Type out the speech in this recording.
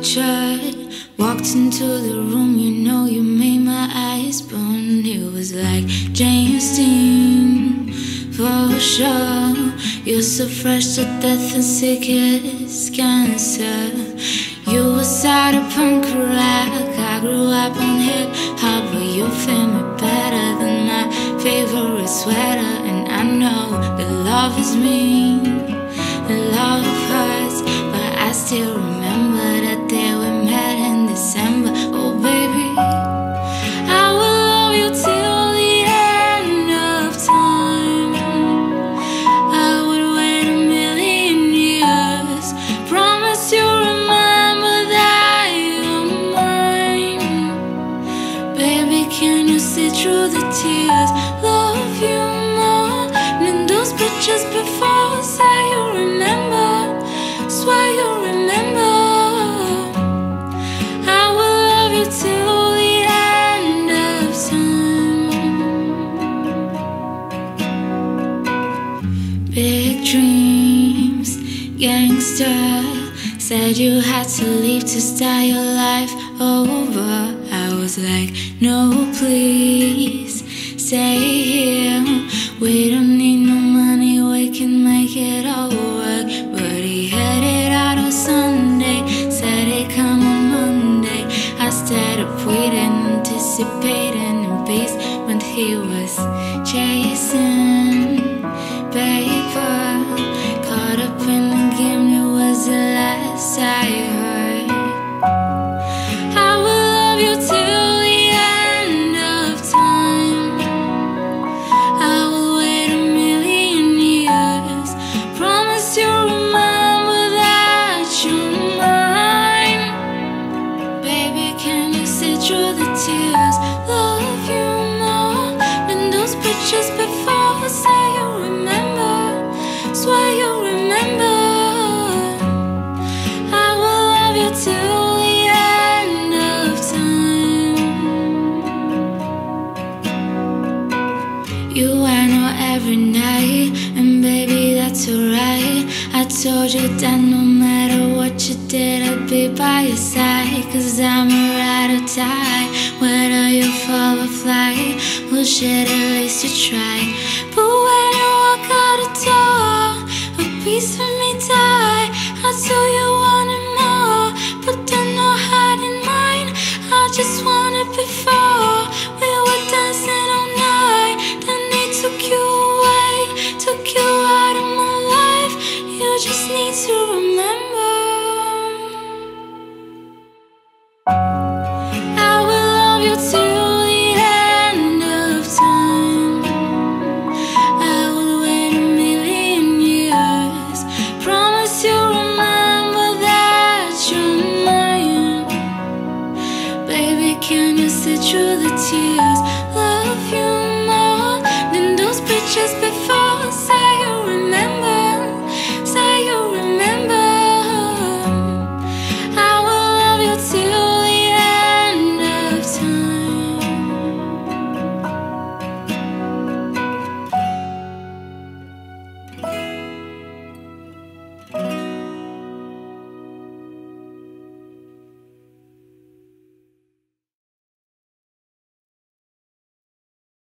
picture. Walked into the room, you know you made my eyes burn. It was like James Dean, for sure. You're so fresh to death and sick as cancer. You were started punk rock, I grew up on hip hop, but you fit me better than my favorite sweater. And I know that love is mean, that love hurts, but I still remember that day we met in December. Oh baby, I will love you till the end of time. I would wait a million years, promise you remember that you're mine. Baby, can you see through the tears? Love you more than those pictures before. Say you remember, swear you remember. I will love you till the end of time. Big dreams, gangster. Said you had to leave to start your life over. I was like, no please, stay here. We don't need no money, we can make it all work. But he headed out on Sunday, said he'd come on Monday. I stayed up waiting, anticipating in basement he was chasing paper. Caught up in the game, it was the last I heard. I will love you till the end of time. I will wait a million years, promise you remember that you're mine. Baby, can you see through the tears? Love you more than those pictures before. Say you remember, swear you remember. I will love you till the end of time. You I know every night, and baby that's alright. I told you that no matter what you did, I'd be by your side. Cause I'm a ride or die, whether you fall or fly. Well shit, at least you try. But when you walk out the door, a piece of me die. I told you wanted more, but then no hiding mine. I just wanted before, we were dancing all night. Then they took you away, took you out of my life. You just need to remember. I will love you till the end of time. I will wait a million years, promise you remember that you're mine. Baby, can you see through the tears? Love you more than those pictures.